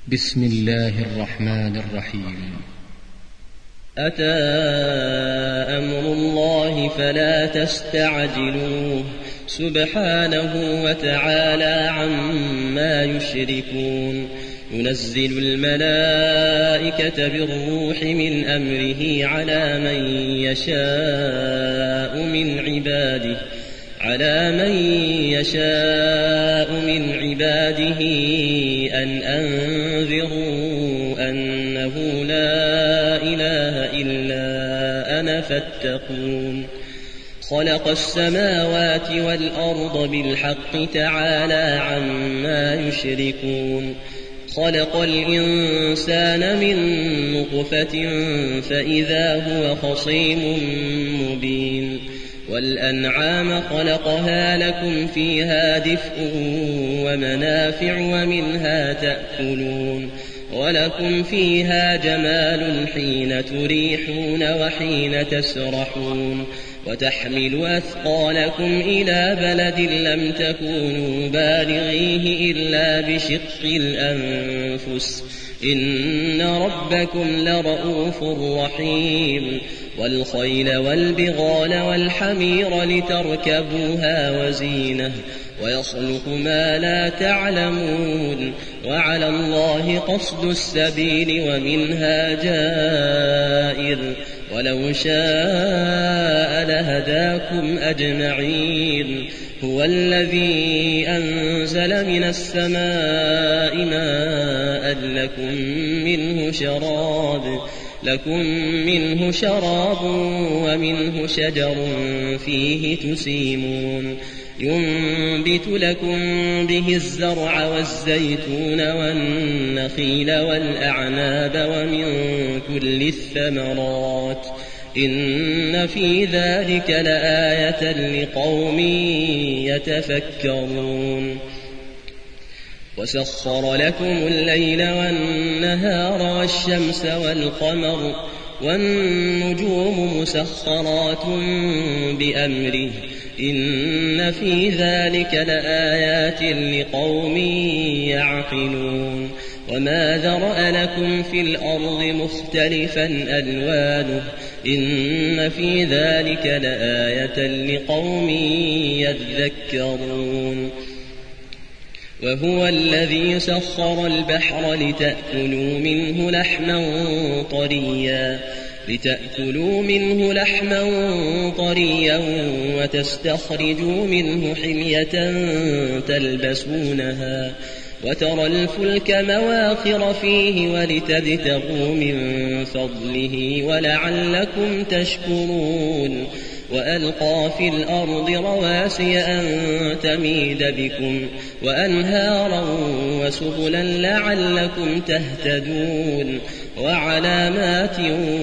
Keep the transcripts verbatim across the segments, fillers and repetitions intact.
بسم الله الرحمن الرحيم. أتى أمر الله فلا تستعجلوه سبحانه وتعالى عما يشركون. ينزل الملائكة بالروح من أمره على من يشاء من عباده على من يشاء من عباده أن أنذروا أنه لا إله إلا أنا فاتقون. خلق السماوات والأرض بالحق تعالى عما يشركون. خلق الإنسان من نطفة فإذا هو خصيم مبين. والأنعام خلقها لكم فيها دفء ومنافع ومنها تأكلون ولكم فيها جمال حين تريحون وحين تسرحون وتحمل أثقالكم إلى بلد لم تكونوا بالغيه إلا بشق الأنفس إن ربكم لرؤوف رحيم. والخيل والبغال والحمير لتركبوها وزينة ويخلق ما لا تعلمون وعلى الله قصد السبيل ومنها جائر ولو شاء لهداكم أجمعين. هو الذي أنزل من السماء ماء لكم منه شراب لكم منه شراب ومنه شجر فيه تسيمون. ينبت لكم به الزرع والزيتون والنخيل والأعناب ومن كل الثمرات إن في ذلك لآية لقوم يتفكرون. وسخر لكم الليل والنهار والشمس والقمر والنجوم مسخرات بأمره إن في ذلك لآيات لقوم يعقلون. وما ذرأ لكم في الأرض مختلفا ألوانه إن في ذلك لآية لقوم يذكرون. وهو الذي سخر البحر لتأكلوا منه لحما طريا لتأكلوا منه لحما طريا وتستخرجوا منه حلية تلبسونها وترى الفلك مواخر فيه ولتبتغوا من فضله ولعلكم تشكرون. وألقى في الأرض رواسي أن تميد بكم وأنهارا وسبلا لعلكم تهتدون وعلامات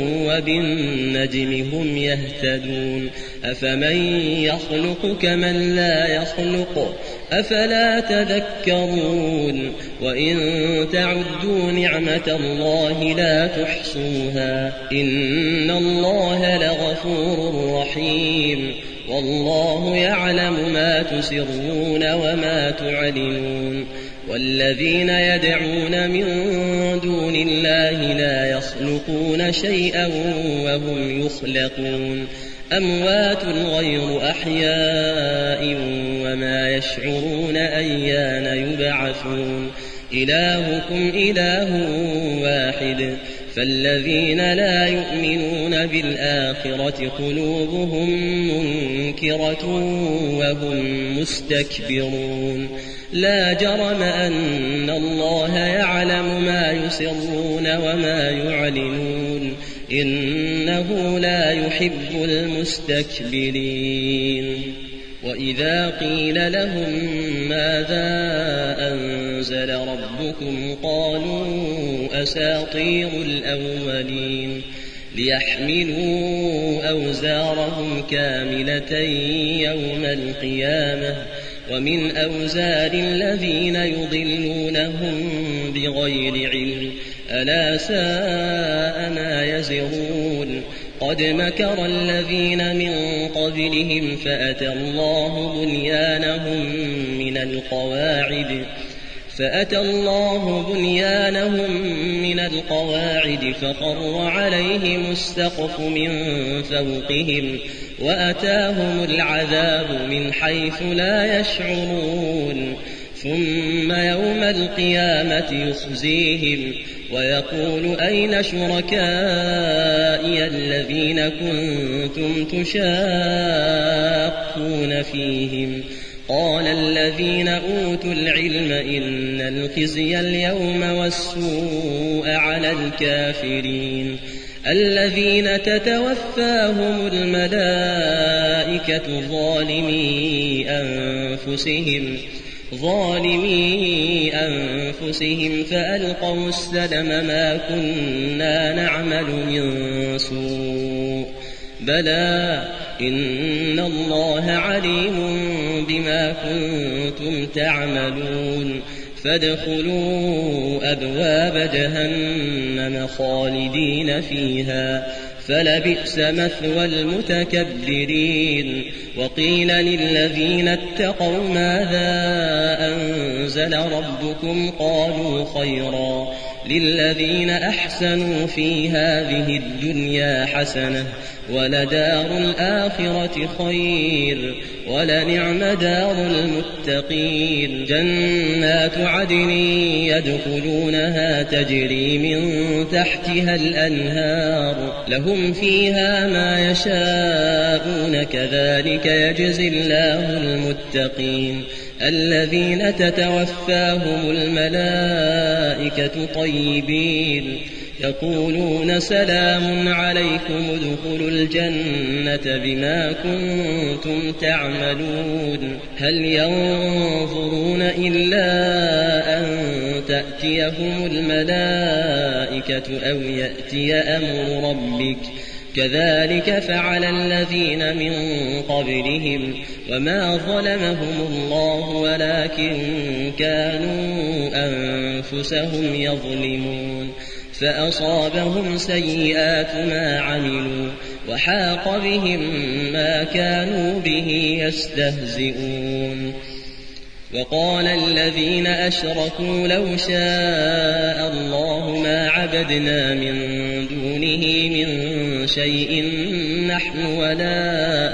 وبالنجم هم يهتدون. أفمن يخلق كمن لا يخلق أفلا تذكرون. وإن تعدوا نعمة الله لا تحصوها إن الله لغفور رحيم. والله يعلم ما تسرون وما تعلنون. والذين يدعون من دون الله لا يخلقون شيئا وهم يخلقون أموات غير أحياء وما يشعرون أيان يبعثون. إلهكم إله واحد فالذين لا يؤمنون بالآخرة قلوبهم منكرة وهم مستكبرون. لا جرم أن الله يعلم ما يسرون وما يعلنون إنه لا يحب المستكبرين. وإذا قيل لهم ماذا أنزل ربكم قالوا أساطير الأولين ليحملوا أوزارهم كاملة يوم القيامة ومن أوزار الذين يضلونهم بغير علم ألا ساء ما يزرون. قد مكر الذين من قبلهم فأتى الله بنيانهم من القواعد فأتى الله بنيانهم أيمانهم من القواعد فخر عليهم السقف من فوقهم وأتاهم العذاب من حيث لا يشعرون ثم يوم القيامة يخزيهم ويقول أين شركائي الذين كنتم تشاقون فيهم قال الذين أوتوا العلم إن الخزي اليوم والسوء على الكافرين الذين تتوفاهم الملائكة ظالمي أنفسهم ظالمي أنفسهم فألقوا السلم ما كنا نعمل من سوء بلى إن الله عليم بما كنتم تعملون فادخلوا أبواب جهنم خالدين فيها فلبئس مثوى المتكبرين وقيل للذين اتقوا ماذا أنزل ربكم قالوا خيرا للذين أحسنوا في هذه الدنيا حسنة ولدار الآخرة خير ولنعم دار المتقين جنات عدن يدخلونها تجري من تحتها الأنهار لهم فيها ما يشاءون كذلك يجزي الله المتقين الذين تتوفاهم الملائكة طيبين يقولون سلام عليكم ادخلوا الجنة بما كنتم تعملون هل ينظرون إلا أن تأتيهم الملائكة أو يأتي أمر ربك كذلك فعل الذين من قبلهم وما ظلمهم الله ولكن كانوا أنفسهم يظلمون فأصابهم سيئات ما عملوا وحاق بهم ما كانوا به يستهزئون وقال الذين أشركوا لو شاء الله ما عبدنا من دونه من شيء نحن ولا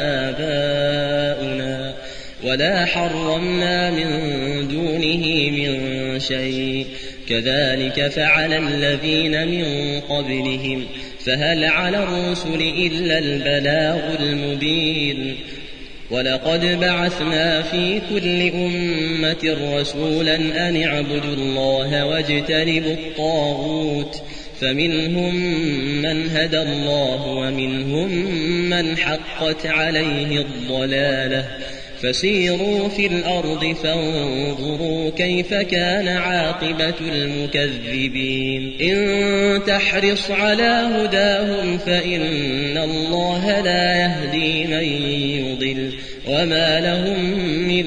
آباؤنا ولا حرمنا من دونه من شيء كذلك فعل الذين من قبلهم فهل على الرسل إلا البلاغ المبين ولقد بعثنا في كل أمة رسولا أن اعبدوا الله واجتنبوا الطاغوت فمنهم من هدى الله ومنهم من حقت عليه الضلالة فسيروا في الأرض فانظروا كيف كان عاقبة المكذبين إن تحرص على هداهم فإن الله لا يهدي من يضل وما لهم من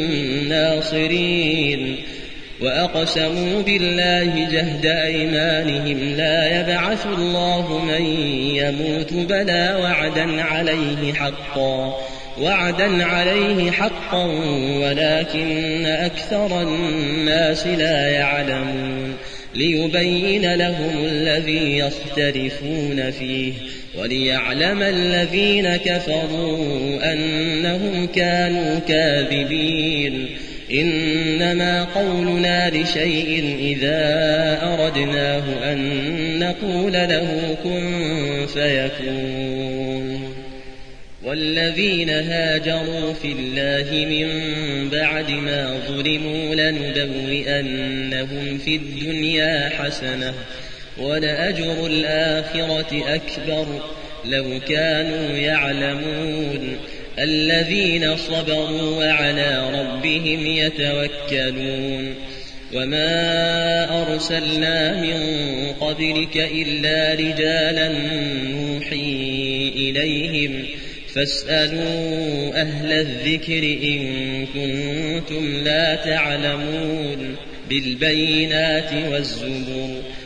ناصرين وأقسموا بالله جهد أيمانهم لا يبعث الله من يموت بلى وعدا عليه حقا وعدا عليه حقا ولكن أكثر الناس لا يعلمون ليبين لهم الذي يختلفون فيه وليعلم الذين كفروا أنهم كانوا كاذبين إنما قولنا لشيء إذا أردناه أن نقول له كن فيكون والذين هاجروا في الله من بعد ما ظلموا لنبوئنهم في الدنيا حسنة ولأجر الآخرة أكبر لو كانوا يعلمون الذين صبروا وعلى ربهم يتوكلون وما أرسلنا من قبلك إلا رجالا نوحي إليهم فاسألوا أهل الذكر إن كنتم لا تعلمون بالبينات والزبر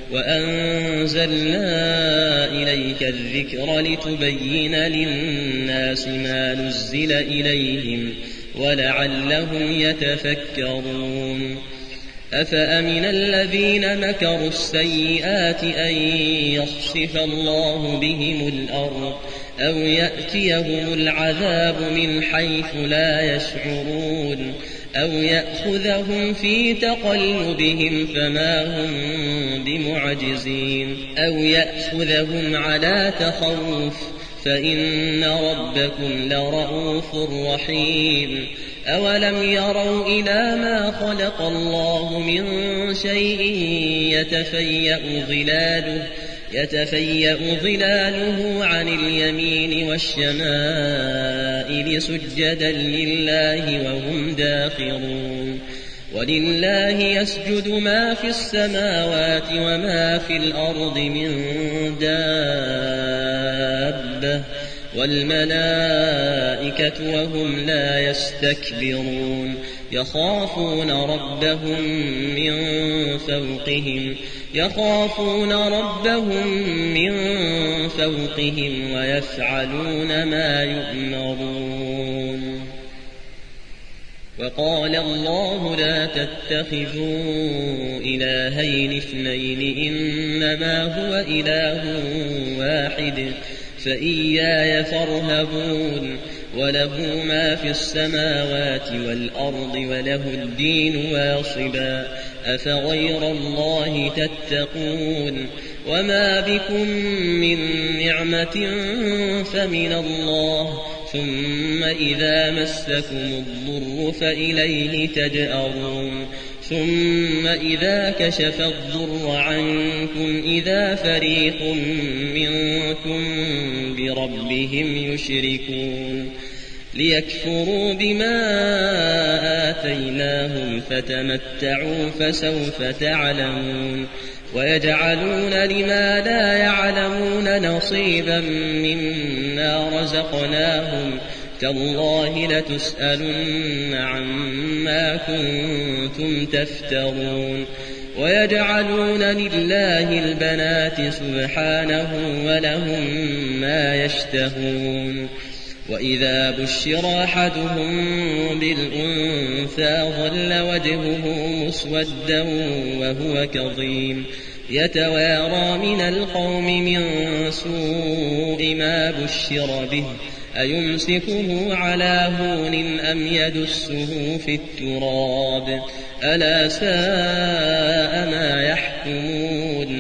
وأنزلنا إليك الذكر لتبين للناس ما نزل إليهم ولعلهم يتفكرون أفأمن الذين مكروا السيئات أن يخسف الله بهم الأرض أو يأتيهم العذاب من حيث لا يشعرون أو يأخذهم في تقلبهم فما هم بمعجزين أو يأخذهم على تخوف فإن ربكم لرؤوف رحيم أولم يروا إلى ما خلق الله من شيء يتفيأ ظلاله يتفيأ ظلاله عن اليمين والشمائل سجدا لله وهم داخرون ولله يسجد ما في السماوات وما في الأرض من دابة والملائكة وهم لا يستكبرون يخافون ربهم من فوقهم يخافون ربهم من فوقهم ويفعلون ما يؤمرون وقال الله لا تتخذوا إلهين اثنين إنما هو إله واحد فإياي فارهبون وله ما في السماوات والأرض وله الدين واصبا أفغير الله تتقون وما بكم من نعمة فمن الله ثم إذا مسكم الضر فإليه تجأرون ثم إذا كشف الضر عنكم إذا فريق منكم بربهم يشركون ليكفروا بما آتيناهم فتمتعوا فسوف تعلمون ويجعلون لما لا يعلمون نصيبا مما رزقناهم تالله لتسألن عما كنتم تفترون ويجعلون لله البنات سبحانه ولهم ما يشتهون وإذا بشر أحدهم بالأنثى ظل وجهه مسودا وهو كظيم يتوارى من القوم من سوء ما بشر به أيمسكه على هون أم يدسه في التراب ألا ساء ما يحكمون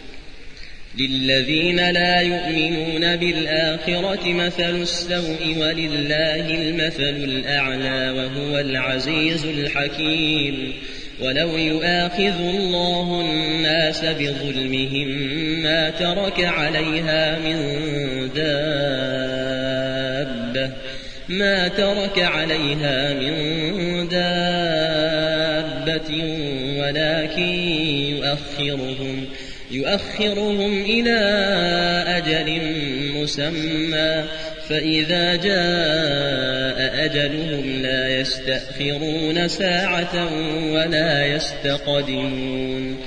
للذين لا يؤمنون بالآخرة مثل السوء ولله المثل الأعلى وهو العزيز الحكيم ولو يؤاخذ الله الناس بظلمهم ما ترك عليها من دابة ما ترك عليها من دابة ولكن يؤخرهم يؤخرهم إلى أجل مسمى فإذا جاء أجلهم لا يستأخرون ساعة ولا يستقدمون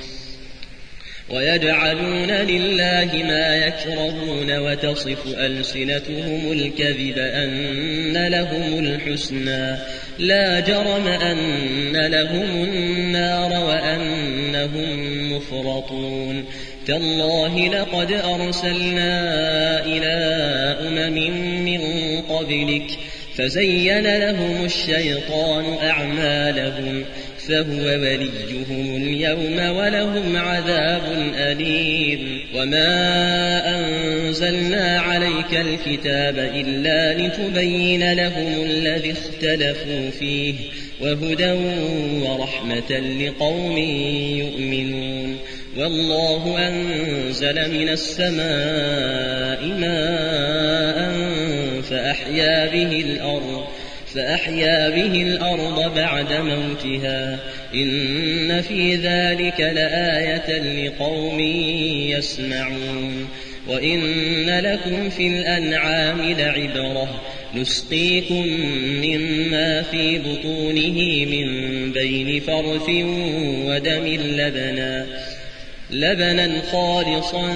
ويجعلون لله ما يكرهون وتصف ألسنتهم الكذب أن لهم الحسنى لا جرم أن لهم النار وأنهم مفرطون تالله لقد أرسلنا إلى أمم من قبلك فزين لهم الشيطان أعمالهم فهو وليهم اليوم ولهم عذاب أليم وما أنزلنا عليك الكتاب إلا لتبين لهم الذي اختلفوا فيه وهدى ورحمة لقوم يؤمنون والله أنزل من السماء ماء فأحيا به الأرض فأحيا به الأرض بعد موتها إن في ذلك لآية لقوم يسمعون وإن لكم في الأنعام لعبرة نسقيكم مما في بطونه من بين فرث ودم لبنا لبنا خالصا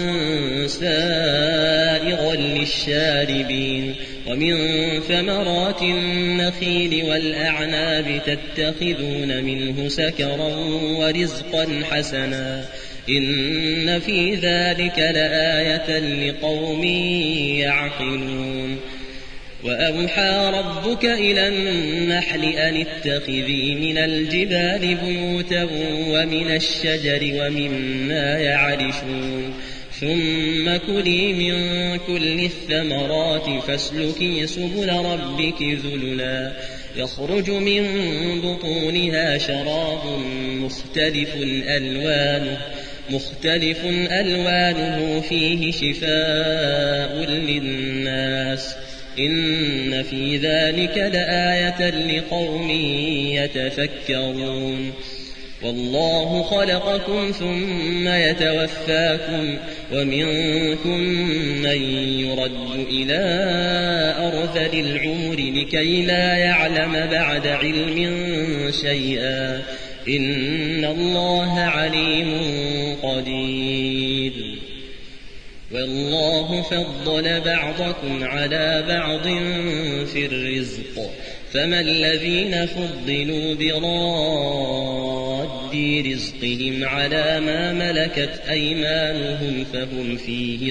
سائغا للشاربين ومن ثمرات النخيل والأعناب تتخذون منه سكرا ورزقا حسنا إن في ذلك لآية لقوم يعقلون وأوحى ربك إلى النحل أن اتخذي من الجبال بيوتا ومن الشجر ومما يعرشون ثم كلي من كل الثمرات فاسلكي سبل ربك ذللا يخرج من بطونها شراب مختلف ألوانه مختلف ألوانه فيه شفاء للناس إن في ذلك لآية لقوم يتفكرون والله خلقكم ثم يتوفاكم ومنكم من يرد إلى أرذل العمر لكي لا يعلم بعد علم شيئا إن الله عليم قدير والله فضل بعضكم على بعض في الرزق فما الذين فضلوا براد رزقهم على ما ملكت أيمانهم فهم فيه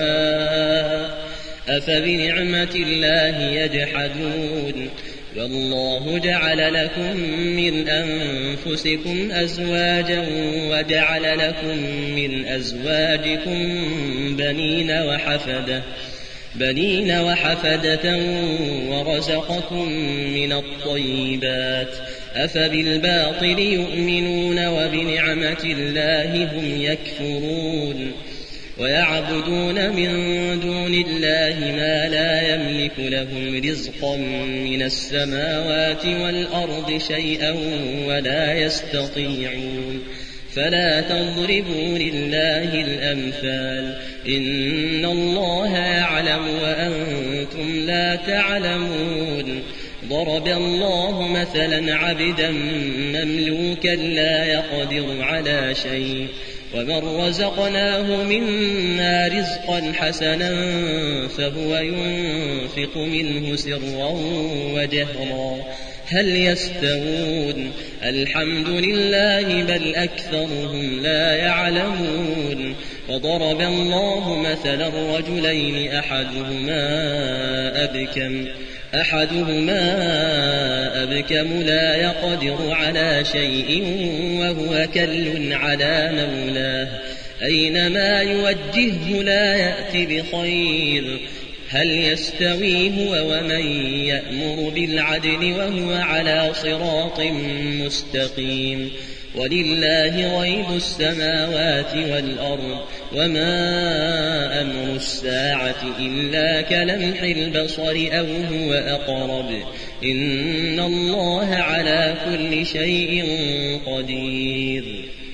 سواء أفبنعمة الله يجحدون والله جعل لكم من أنفسكم أزواجا وجعل لكم من أزواجكم بنين وحفدة بنين وحفدة ورزقكم من الطيبات أفبالباطل يؤمنون وبنعمة الله هم يكفرون ويعبدون من دون الله ما لا يملك لهم رزقا من السماوات والأرض شيئا ولا يستطيعون فلا تضربوا لله الأمثال إن الله يعلم وأنتم لا تعلمون ضرب الله مثلا عبدا مملوكا لا يقدر على شيء ومن رزقناه منا رزقا حسنا فهو ينفق منه سرا وجهرا هل يستوون الحمد لله بل أكثرهم لا يعلمون وضرب الله مثلا رجلين أحدهما أبكم أحدهما أبكم لا يقدر على شيء وهو كل على مولاه أينما يوجهه لا يأتي بخير هل يستوي هو ومن يأمر بالعدل وهو على صراط مستقيم ولله غيب السماوات والأرض وما أمر الساعة إلا كلمح البصر أو هو أقرب إن الله على كل شيء قدير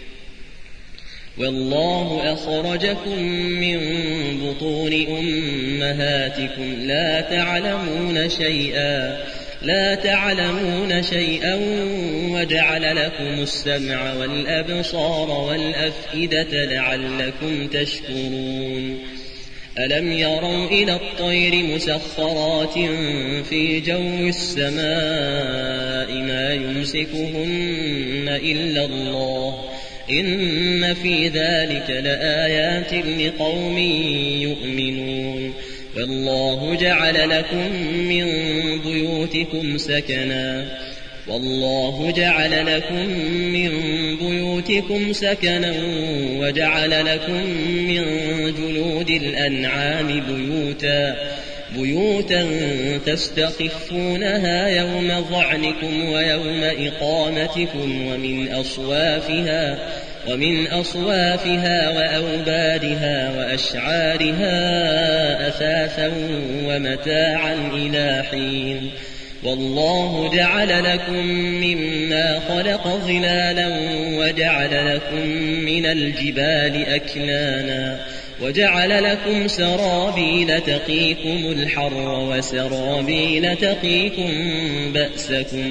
والله أخرجكم من بطون أمهاتكم لا تعلمون شيئا لا تعلمون شيئا وجعل لكم السمع والأبصار والأفئدة لعلكم تشكرون ألم يروا إلى الطير مسخرات في جو السماء ما يمسكهن إلا الله إن في ذلك لآيات لقوم يؤمنون والله جعل لكم من بيوتكم سكنا والله جعل لكم من بيوتكم سكنا وجعل لكم من جلود الأنعام بيوتا بيوتا تستخفونها يوم ظعنكم ويوم إقامتكم ومن أصوافها ومن أصوافها وأوبارها وأشعارها أثاثا ومتاعا إلى حين والله جعل لكم مما خلق ظلالا وجعل لكم من الجبال أكنانا وجعل لكم سرابيل تقيكم الحر وسرابيل تقيكم بأسكم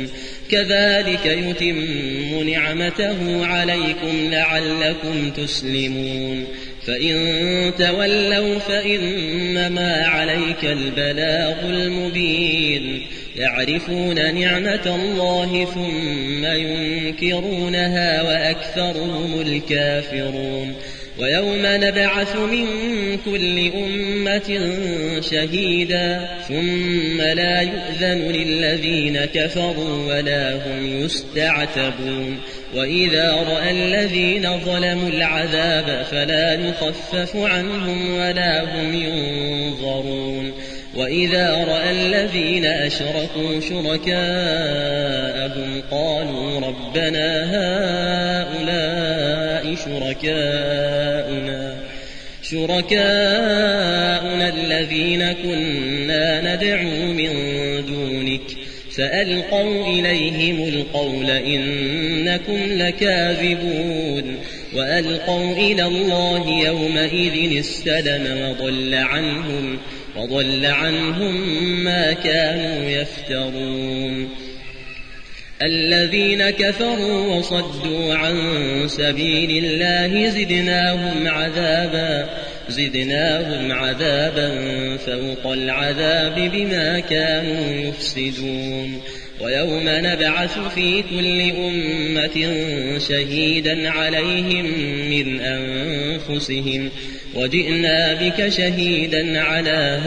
كذلك يتم نعمته عليكم لعلكم تسلمون فإن تولوا فإنما عليك البلاغ المبين يعرفون نعمة الله ثم ينكرونها وأكثرهم الكافرون ويوم نبعث من كل أمة شهيدا ثم لا يؤذن للذين كفروا ولا هم يستعتبون وإذا رأى الذين ظلموا العذاب فلا يخفف عنهم ولا هم ينظرون وإذا رأى الذين أشركوا شركاءهم قالوا ربنا هؤلاء شركاؤنا شركاؤنا الذين كنا ندعو من دونك فألقوا إليهم القول إنكم لكاذبون وألقوا إلى الله يومئذ السلم وضل عنهم وضل عنهم ما كانوا يفترون الذين كفروا وصدوا عن سبيل الله زدناهم عذابا زدناهم عذابا فوق العذاب بما كانوا يفسدون ويوم نبعث في كل أمة شهيدا عليهم من أنفسهم وجئنا بك شهيدا على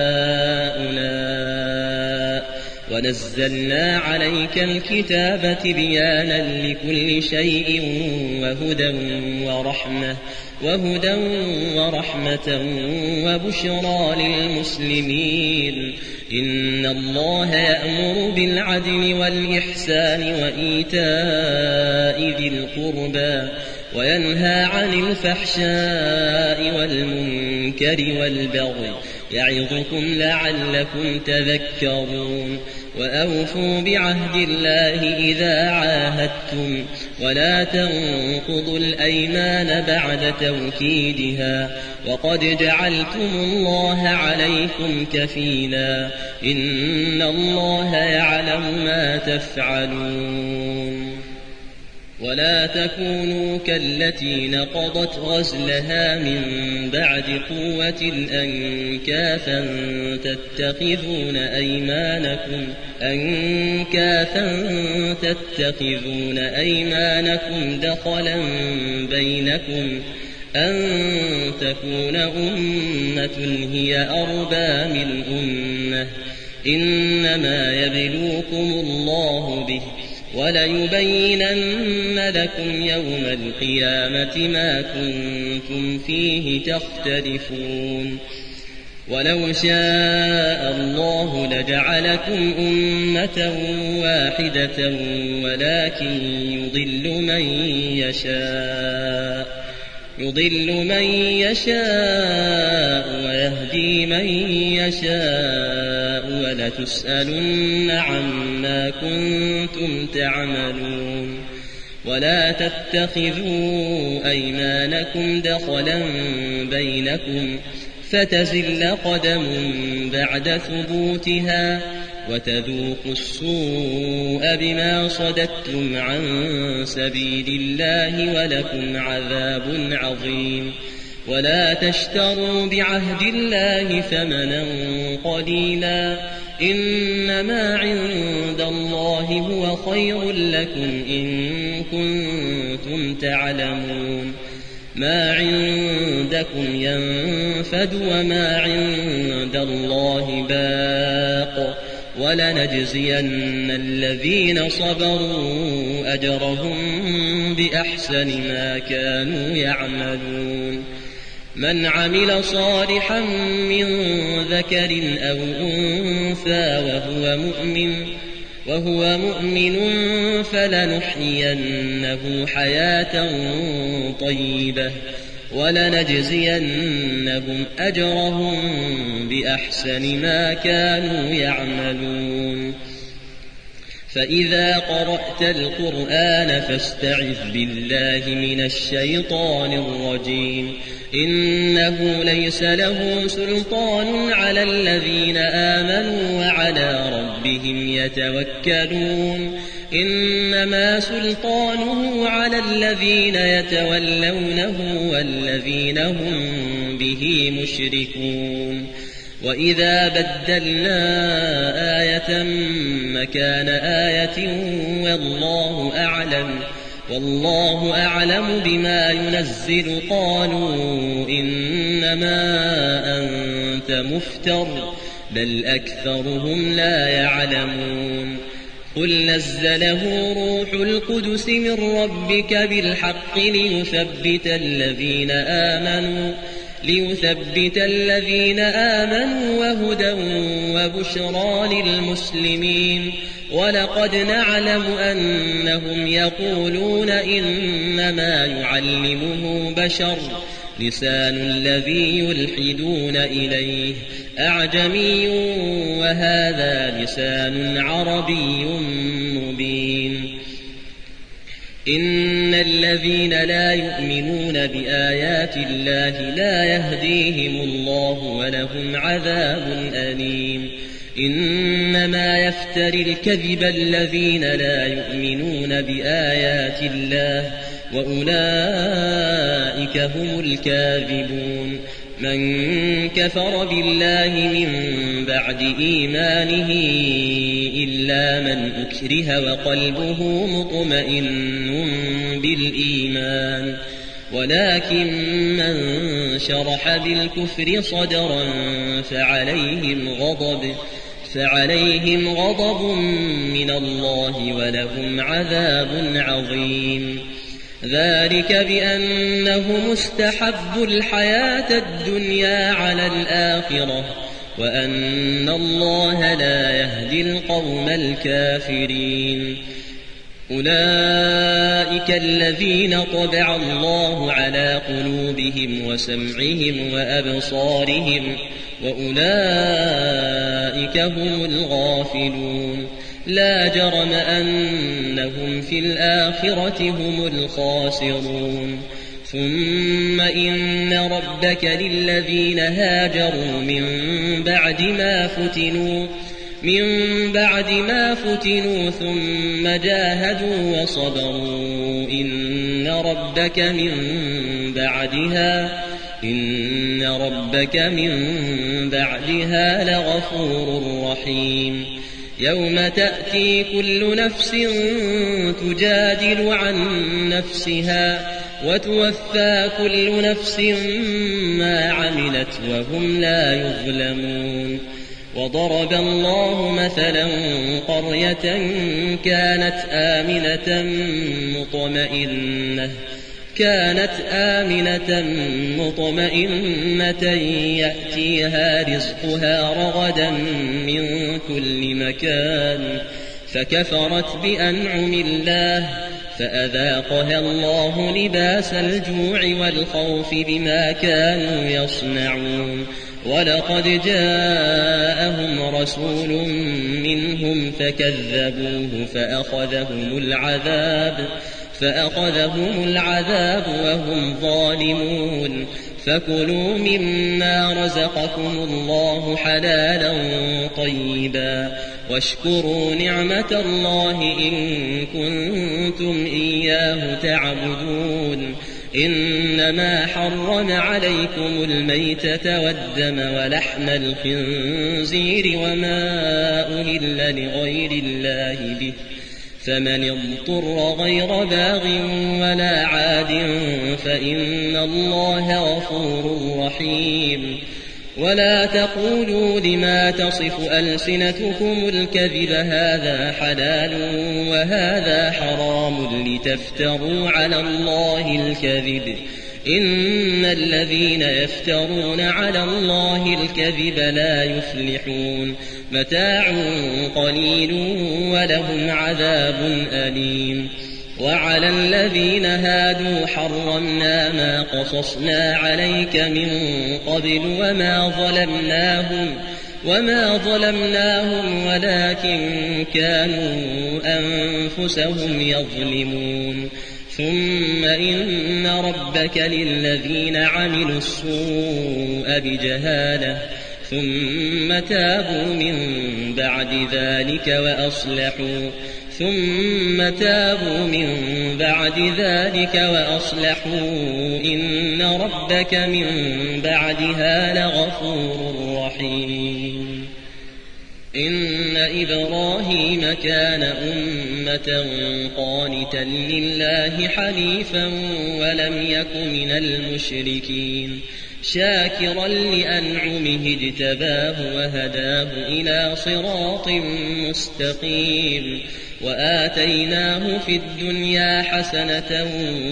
هؤلاء ونزلنا عليك الكتاب تبيانا لكل شيء وهدى ورحمة وهدى ورحمة وبشرى للمسلمين إن الله يأمر بالعدل والإحسان وإيتاء ذي القربى وينهى عن الفحشاء والمنكر والبغي يعظكم لعلكم تذكرون وأوفوا بعهد الله إذا عاهدتم ولا تنقضوا الأيمان بعد توكيدها وقد جعلتم الله عليكم كفيلا إن الله يعلم ما تفعلون ولا تكونوا كالتي نقضت غزلها من بعد قوة أنكاثا تتخذون أيمانكم أنكاثا تتخذون أيمانكم دخلا بينكم أن تكون أمة هي أربى من أمة إنما يبلوكم الله به وليبينن لكم يوم القيامة ما كنتم فيه تختلفون ولو شاء الله لجعلكم أمة واحدة ولكن يضل من يشاء يضل من يشاء ويهدي من يشاء ولتسألن عما كنتم تعملون ولا تتخذوا أيمانكم دخلا بينكم فتزل قدم بعد ثبوتها وتذوقوا السوء بما صددتم عن سبيل الله ولكم عذاب عظيم ولا تشتروا بعهد الله ثمنا قليلا إنما عند الله هو خير لكم إن كنتم تعلمون ما عندكم ينفد وما عند الله باق ولنجزين الذين صبروا أجرهم بأحسن ما كانوا يعملون من عمل صالحا من ذكر أو أنثى وهو مؤمن وهو مؤمن فلنحيينه حياة طيبة ولنجزينهم أجرهم بأحسن ما كانوا يعملون فإذا قرأت القرآن فاستعذ بالله من الشيطان الرجيم إنه ليس له سلطان على الذين آمنوا وعلى ربهم يتوكلون إنما سلطانه على الذين يتولونه والذين هم به مشركون وإذا بدلنا آية مكان آية والله أعلم والله أعلم بما ينزل قالوا إنما أنت مفتر بل أكثرهم لا يعلمون قل نزله روح القدس من ربك بالحق ليثبت الذين آمنوا ليثبت الذين آمنوا وهدى وبشرى للمسلمين ولقد نعلم أنهم يقولون إنما يعلمه بشر لسان الذي يلحدون إليه أعجمي وهذا لسان عربي مبين إن الذين لا يؤمنون بآيات الله لا يهديهم الله ولهم عذاب أليم إنما يفتري الكذب الذين لا يؤمنون بآيات الله وأولئك هم الكاذبون من كفر بالله من بعد إيمانه إلا من أكره وقلبه مطمئن بالإيمان ولكن من شرح بالكفر صدرا فعليهم غضب فعليهم غضب من الله ولهم عذاب عظيم ذلك بأنهم استحبوا الحياة الدنيا على الآخرة وأن الله لا يهدي القوم الكافرين أولئك الذين طبع الله على قلوبهم وسمعهم وأبصارهم وأولئك هم الغافلون لا جرم أنهم في الآخرة هم الخاسرون ثم إن ربك للذين هاجروا من بعد ما فتنوا من بعد ما فتنوا ثم جاهدوا وصبروا إن ربك من بعدها إن ربك من بعدها لغفور رحيم يوم تأتي كل نفس تجادل عن نفسها وتوفى كل نفس ما عملت وهم لا يظلمون وضرب الله مثلا قرية كانت آمنة مطمئنة كانت آمنة مطمئنة يأتيها رزقها رغدا من كل مكان فكفرت بأنعم الله فأذاقها الله لباس الجوع والخوف بما كانوا يصنعون ولقد جاءهم رسول منهم فكذبوه فأخذهم العذاب فأخذهم العذاب وهم ظالمون فكلوا مما رزقكم الله حلالا طيبا واشكروا نعمة الله إن كنتم إياه تعبدون إنما حرم عليكم الميتة والدم ولحم الخنزير وما أهل لغير الله به فمن اضطر غير باغ ولا عاد فإن الله غفور رحيم ولا تقولوا لما تصف ألسنتكم الكذب هذا حلال وهذا حرام لتفتروا على الله الكذب إن الذين يفترون على الله الكذب لا يفلحون متاع قليل ولهم عذاب أليم وعلى الذين هادوا حرمنا ما قصصنا عليك من قبل وما ظلمناهم وما ظلمناهم ولكن كانوا أنفسهم يظلمون ثم إن ربك للذين عملوا السوء بجهالة ثم تابوا من بعد ذلك وأصلحوا ثم تابوا من بعد ذلك وأصلحوا إن ربك من بعدها لغفور رحيم إن إبراهيم كان أمة قانتا لله حنيفا ولم يك من المشركين شاكرا لأنعمه اجتباه وهداه إلى صراط مستقيم وآتيناه في الدنيا حسنة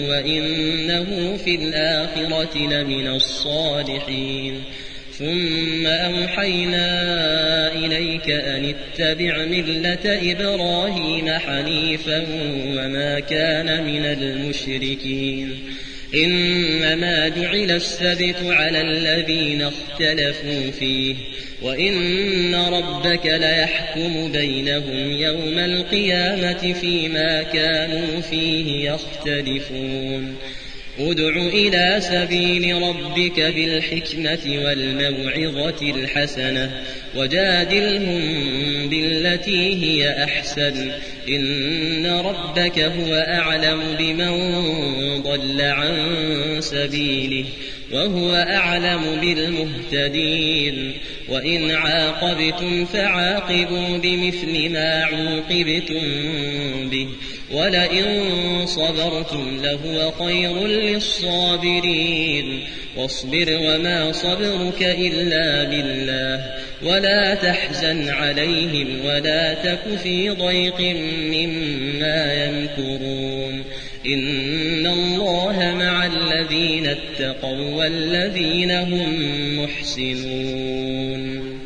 وإنه في الآخرة لمن الصالحين ثم أوحينا إليك أن اتبع ملة إبراهيم حنيفا وما كان من المشركين إنما جعل السبت على الذين اختلفوا فيه وإن ربك ليحكم بينهم يوم القيامة فيما كانوا فيه يختلفون ادع إلى سبيل ربك بالحكمة والموعظة الحسنة وجادلهم بالتي هي أحسن إن ربك هو أعلم بمن ضل عن سبيله وهو أعلم بالمهتدين وإن عاقبتم فعاقبوا بمثل ما عوقبتم به ولئن صبرتم لهو خير للصابرين واصبر وما صبرك إلا بالله ولا تحزن عليهم ولا تك في ضيق مما يمكرون إن الله مع الذين اتقوا والذين هم محسنون